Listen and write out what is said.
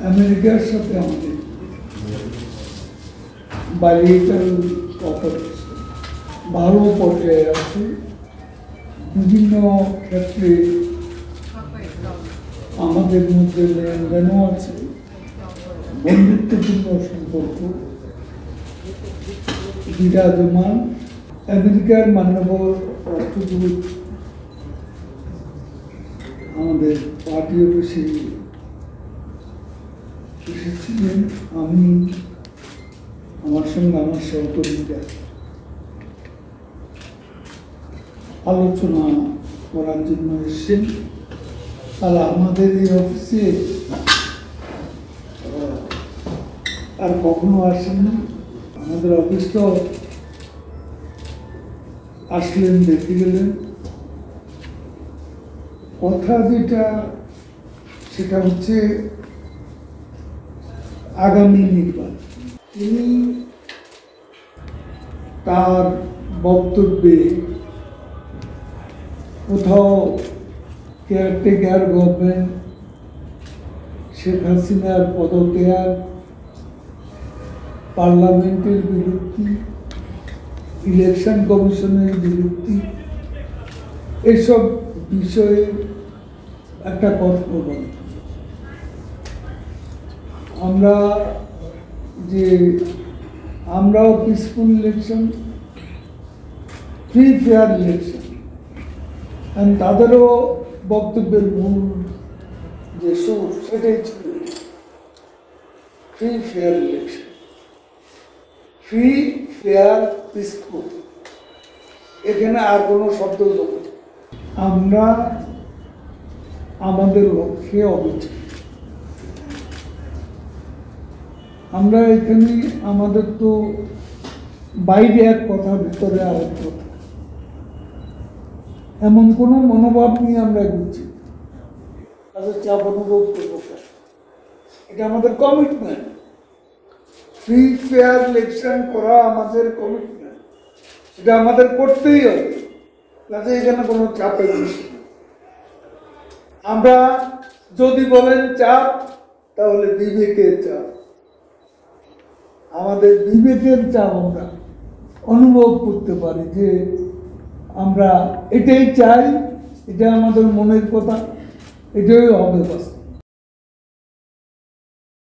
আমেরিকার সাথে আমাদের বাইলেটারাল কোঅপারেশন ভালো পর্যায়ে আছে। বিভিন্ন ক্ষেত্রে আমাদের মধ্যে লেনদেনও আছে, বন্ধুত্বপূর্ণ সম্পর্ক বিরাজমান। আমেরিকার মাননীয় রাষ্ট্রদূত আমাদের পার্টি অফিসে এসেছিলেন। আমি আমার সঙ্গে আমার সহকর্মীরা আলোচনা করার জন্য এসেছেন। তারা আমাদের এই অফিসে আর কখনো আসেননি। আমাদের অফিসটাও আসলেন, দেখে গেলেন। কথা যেটা সেটা হচ্ছে আগামী নির্বাচন। তিনি তার বক্তব্যে কোথাও কেয়ারটেকার গভর্নমেন্ট, শেখ হাসিনার পদত্যাগ, পার্লামেন্টের বিলুপ্তি, ইলেকশন কমিশনের বিলুপ্তি, এসব বিষয়ে একটা কথা বলেন। আমরাও peaceful election, free fair election, তাদেরও বক্তব্যের মূল যে সুর সেটাই ছিল free fair election, free fair peaceful. এখানে আর কোনো শব্দ যোগ। আমরা আমাদের লক্ষ্যে অবিচল। আমরা এখানে আমাদের তো বাইরে এক কথা, ভিতরে আরেক কথা, এমন কোনো মনোভাব নিয়ে আমরা এগোচ্ছি। তাদের চাপ অনুভব করবো, এটা আমাদের কমিটমেন্ট। ফ্রি ফেয়ার ইলেকশন করা আমাদের কমিটমেন্ট, এটা আমাদের করতেই হবে। কাজে এখানে কোনো চাপের বিষয় না। আমরা যদি বলেন চাপ, তাহলে বিবেকের চাপ। আমাদের বিবেকের চাপ আমরা অনুভব করতে পারি যে আমরা এটাই চাই, এটা আমাদের মনের কথা, এটাই হবে বাস্তব।